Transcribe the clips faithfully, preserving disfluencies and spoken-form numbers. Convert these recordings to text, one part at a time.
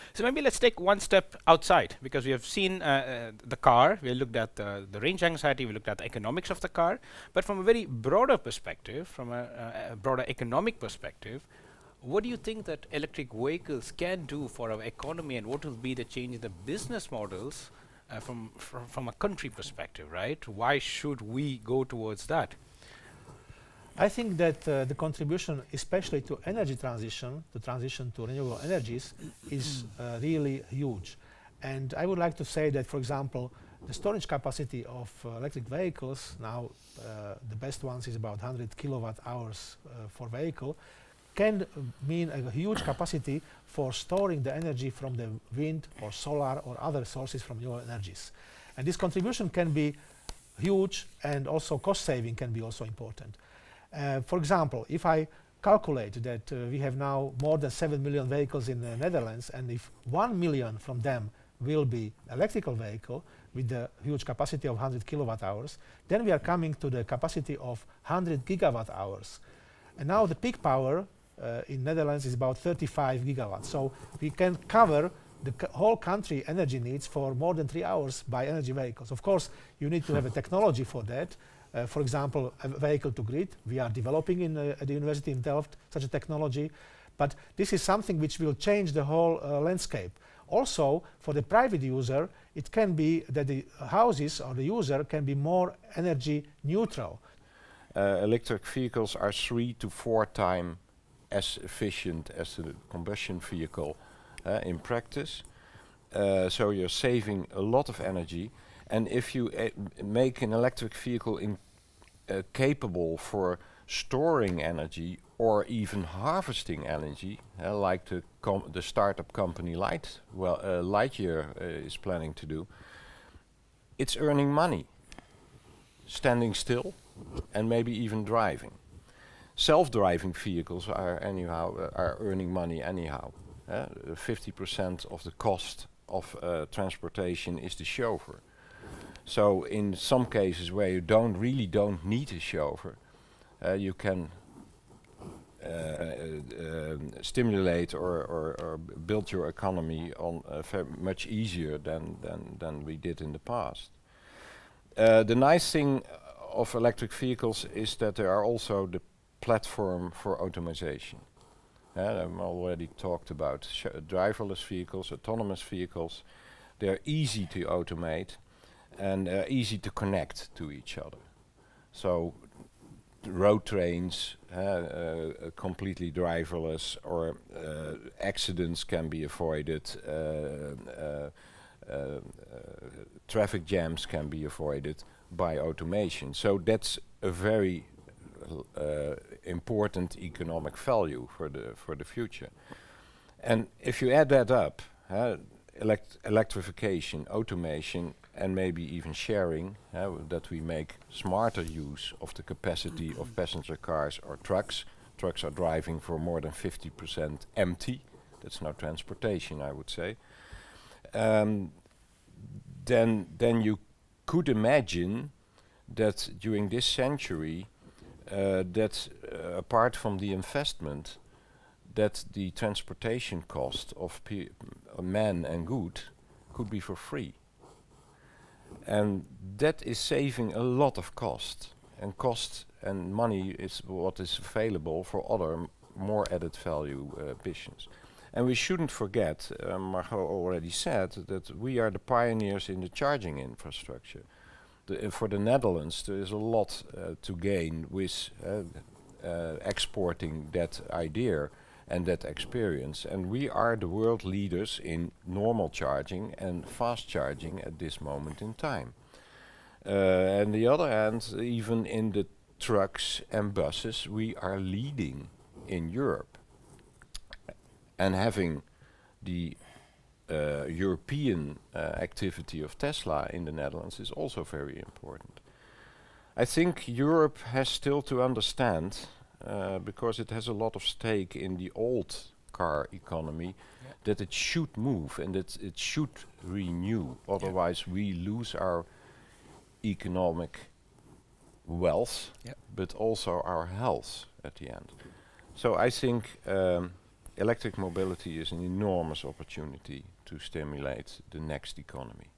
So maybe let's take one step outside, because we have seen uh, uh, the car, we looked at uh, the range anxiety, we looked at the economics of the car, but from a very broader perspective, from a, uh, a broader economic perspective, what do you think that electric vehicles can do for our economy, and what will be the change in the business models uh, from, from from a country perspective, right? Why should we go towards that? I think that uh, the contribution, especially to energy transition, the transition to renewable energies, is uh, really huge. And I would like to say that, for example, the storage capacity of uh, electric vehicles, now uh, the best ones is about one hundred kilowatt hours uh, for vehicle, can uh, mean a huge capacity for storing the energy from the wind or solar or other sources from renewable energies. And this contribution can be huge, and also cost saving can be also important. Uh, for example, if I calculate that uh, we have now more than seven million vehicles in the Netherlands, and if one million from them will be electrical vehicle with a huge capacity of one hundred kilowatt hours, then we are coming to the capacity of one hundred gigawatt hours. And now the peak power uh, in Netherlands is about thirty-five gigawatts. So we can cover the c whole country energy needs for more than three hours by energy vehicles. Of course, you need to have a technology for that. Uh, for example, a vehicle to grid. We are developing in, uh, at the University in Delft such a technology. But this is something which will change the whole uh, landscape. Also, for the private user, it can be that the houses or the user can be more energy neutral. Uh, electric vehicles are three to four times as efficient as the combustion vehicle uh, in practice. Uh, so you're saving a lot of energy. And if you uh, make an electric vehicle in, uh, capable for storing energy or even harvesting energy, uh, like the, com the startup company Light, well, uh, Lightyear uh, is planning to do, it's earning money, standing still and maybe even driving. Self-driving vehicles are anyhow uh, are earning money anyhow. fifty percent of the cost of uh, transportation is the chauffeur. So in some cases where you don't really don't need a chauffeur, uh, you can uh, uh, stimulate or, or, or build your economy on uh, much easier than, than, than we did in the past. Uh, the nice thing of electric vehicles is that they are also the platform for automation. Uh, I've already talked about driverless vehicles, autonomous vehicles. They're easy to automate and uh, easy to connect to each other. So road trains, uh, uh, completely driverless, or uh, accidents can be avoided, uh, uh, uh, uh, traffic jams can be avoided by automation. So that's a very uh, important economic value for the for the future. And if you add that up, uh, elect electrification, automation, and maybe even sharing, uh, that we make smarter use of the capacity of passenger cars or trucks. Trucks are driving for more than fifty percent empty. That's now transportation, I would say. Um, then, then you could imagine that during this century, uh, that uh, apart from the investment, that the transportation cost of pe uh, man and good could be for free. And that is saving a lot of cost. And cost and money is what is available for other m more added value uh, business. And we shouldn't forget, uh, Margot already said, that we are the pioneers in the charging infrastructure. The, uh, for the Netherlands, there is a lot uh, to gain with uh, uh, exporting that idea and that experience. And we are the world leaders in normal charging and fast charging at this moment in time. Uh, on the other hand, even in the trucks and buses, we are leading in Europe. And having the uh, European uh, activity of Tesla in the Netherlands is also very important. I think Europe has still to understand, uh, because it has a lot of stake in the old car economy, yeah, that it should move and that it should renew. Otherwise, yeah, we lose our economic wealth, yeah, but also our health at the end. So I think um, electric mobility is an enormous opportunity to stimulate the next economy.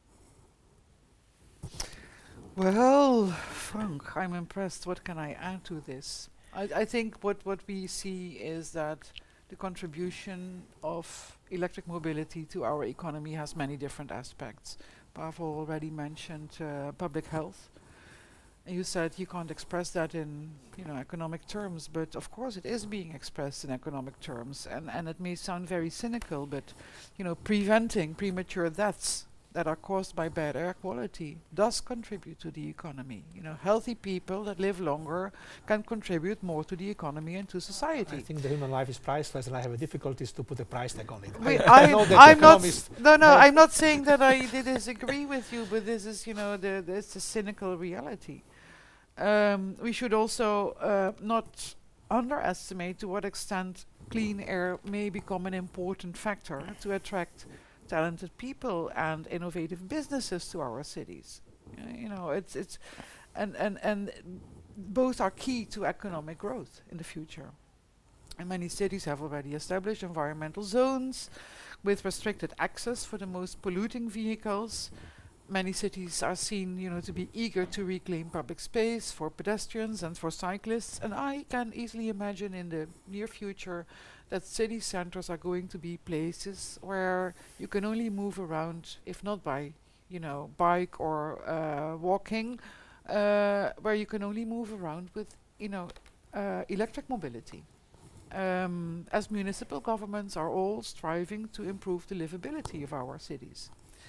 Well, Frank, I'm impressed. What can I add to this? I, I think what, what we see is that the contribution of electric mobility to our economy has many different aspects. Pavel already mentioned uh, public health. And you said you can't express that in, you know, economic terms, but of course it is being expressed in economic terms. And, and it may sound very cynical, but, you know, preventing premature deaths that are caused by bad air quality does contribute to the economy. You know, healthy people that live longer can contribute more to the economy and to society. I think the human life is priceless, and I have difficulties to put a price tag on it. Wait, I, I I know that I'm not. economists S no, no, have I'm not saying that I di- disagree with you, but this is, you know, the this is cynical reality. Um, we should also uh, not underestimate to what extent clean air may become an important factor to attract talented people and innovative businesses to our cities. Uh, you know, it's it's, and and and both are key to economic growth in the future. And many cities have already established environmental zones with restricted access for the most polluting vehicles. Many cities are seen, you know, to be eager to reclaim public space for pedestrians and for cyclists. And I can easily imagine in the near future that city centers are going to be places where you can only move around, if not by, you know, bike or uh, walking, uh, where you can only move around with, you know, uh, electric mobility. Um, as municipal governments are all striving to improve the livability of our cities.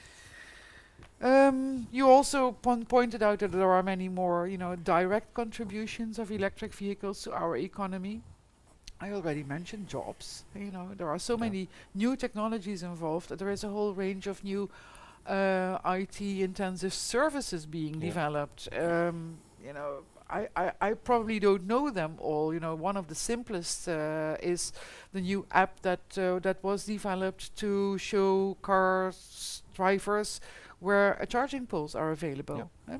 Um, you also pon pointed out that there are many more, you know, direct contributions of electric vehicles to our economy. I already mentioned jobs. You know, there are so Yeah. many new technologies involved. That there is a whole range of new uh, I T-intensive services being Yeah. developed. Um, you know, I, I, I probably don't know them all. You know, one of the simplest uh, is the new app that uh, that was developed to show cars drivers where uh, charging poles are available. eh?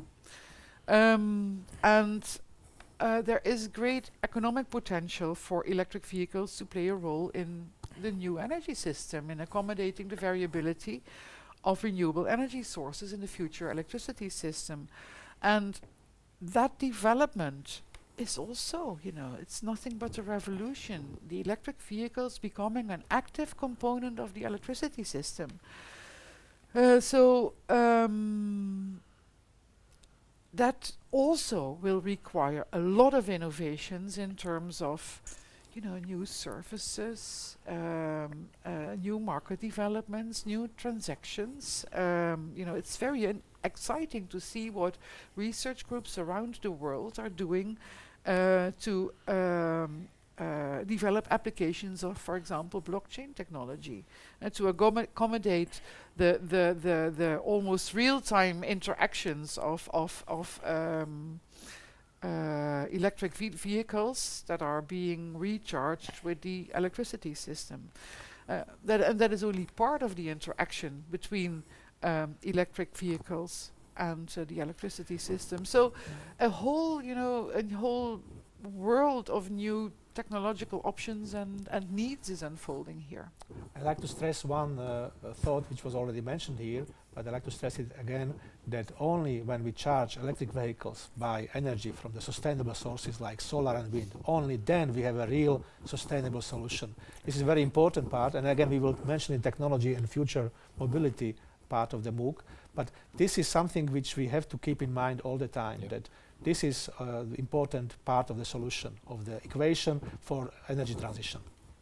Um, and uh, there is great economic potential for electric vehicles to play a role in the new energy system, in accommodating the variability of renewable energy sources in the future electricity system. And that development is also, you know, it's nothing but a revolution. The electric vehicles becoming an active component of the electricity system. Uh, so um, that also will require a lot of innovations in terms of, you know, new services, um, uh, new market developments, new transactions. Um, you know, it's very en- exciting to see what research groups around the world are doing uh, to um, uh, develop applications of, for example, blockchain technology, and to accom- accommodate the, the, the, the almost real-time interactions of, of, of um, uh, electric ve- vehicles that are being recharged with the electricity system. Uh, that and that is only part of the interaction between um, electric vehicles and uh, the electricity system. So, a whole, you know, a whole world of new technological options and, and needs is unfolding here. I'd like to stress one uh, uh, thought which was already mentioned here, but I'd like to stress it again, that only when we charge electric vehicles by energy from the sustainable sources like solar and wind, only then we have a real sustainable solution. This is a very important part, and again we will mention in technology and future mobility part of the MOOC, but this is something which we have to keep in mind all the time, Yep. that this is uh, the important part of the solution, of the equation for energy transition.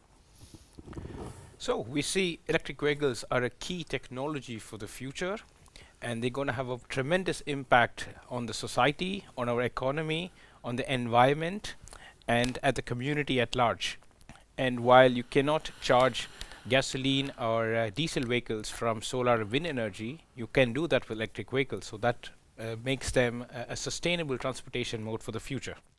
So we see electric vehicles are a key technology for the future, and they're going to have a tremendous impact on the society, on our economy, on the environment, and at the community at large. And while you cannot charge gasoline or uh, diesel vehicles from solar and wind energy, you can do that with electric vehicles. So that uh, makes them a, a sustainable transportation mode for the future.